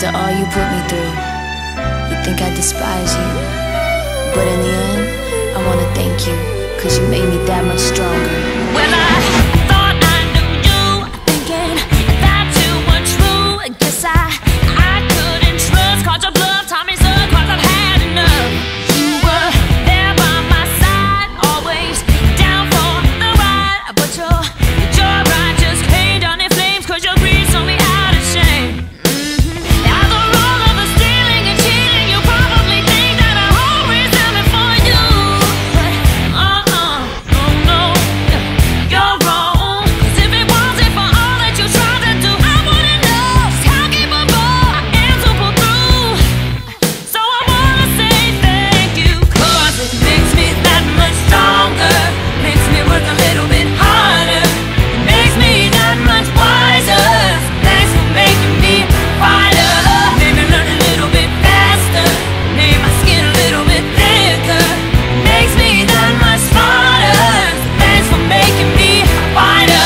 After all you put me through, you think I despise you, but in the end, I wanna thank you, 'cause you made me that much stronger. Well, I thought I knew you, thinking that you were true. Guess I couldn't trust, caught your bluff, taught me so, 'cause I've had enough. You were there by my side, always down for the ride, but your ride just came down in flames, 'cause your greed sold me out of shame. After all of the stealing and cheating, you probably think that I always am it for you, but no, you're wrong. 'Cause if it wasn't for all that you tried to do, I wouldn't know just how capable I am to pull through. So I wanna say thank you, 'cause it makes me that much stronger, makes me work a little bit harder, it makes me that much wiser. Thanks for making me a fighter, made me learn a little bit faster, made my skin a little bit thicker, makes me that much smarter. Thanks for making me a fighter.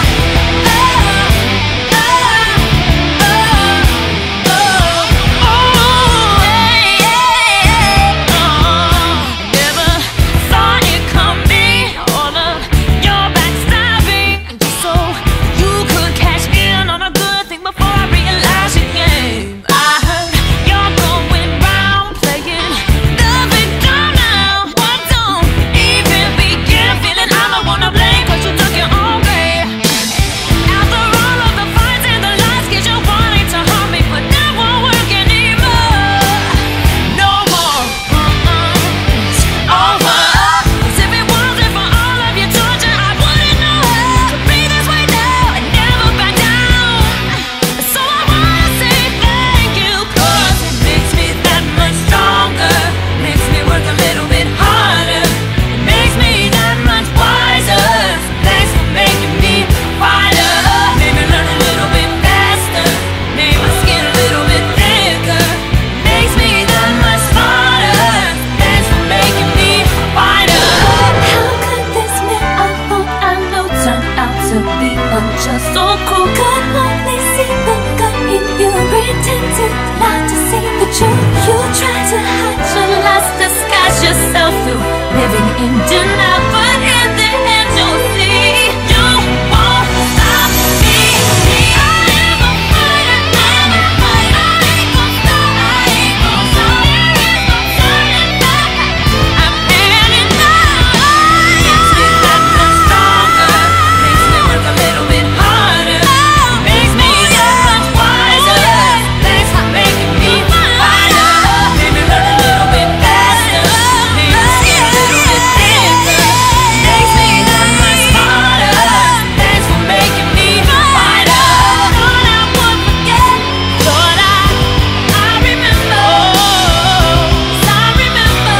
Never thought it'd come me, all of your backstabbing, just so you could cash in on a good thing before I realized your game. I heard you're going round playing the victim now. I don't even begin feeling I'm the one to blame, 'cause you took your own way. After all of the fights and the lies, 'cause you wanted to harm me, but that won't work anymore. No more, it's over. 'Cause if it wasn't for all of your torture, I wouldn't know how to breathe this way now and never back down. So I wanna say thank you, 'cause it makes me that much stronger, makes me work a little bit harder, it makes me that much wiser. Thanks for making me a fighter, made me learn a little bit faster, made my skin a little bit thicker, makes me that much smarter. Thanks for making me a fighter. How could this man I thought I know turn out to be unjust, so cruel? Could only see the good in you, pretended not to see the truth. You try to hide your lies, disguise yourself through living in denial, but in the end you'll see you won't stop me. I am a fighter, I'm a fighter, I ain't gon' stop, I ain't gon' stop. There is no turning back, I'm heading out. Makes me that much stronger, makes me work a little bit harder, makes me that much wiser. Thanks for making me a fighter, made me learn a little bit faster, made my skin a little bit thicker, makes me that much smarter. Thanks for making me a fighter. Thought I would forget, thought I remember, I remember,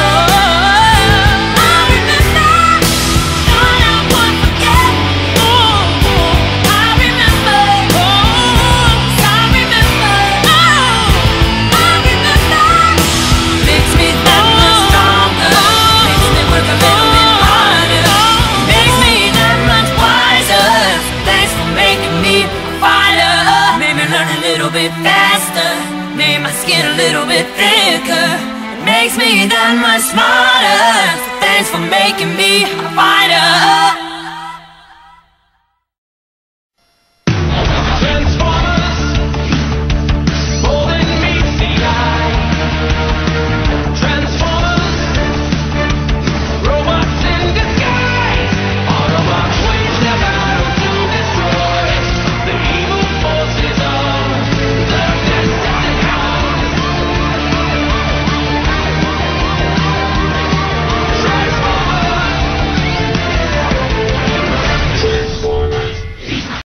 thought I would forget, I remember, I remember. Makes me that much stronger, makes me work a little bit harder, makes me that much wiser. Thanks for making me a fighter, made me learn a little bit faster, made my skin a little bit thicker, it makes me that much smarter. Thanks for making me a fighter.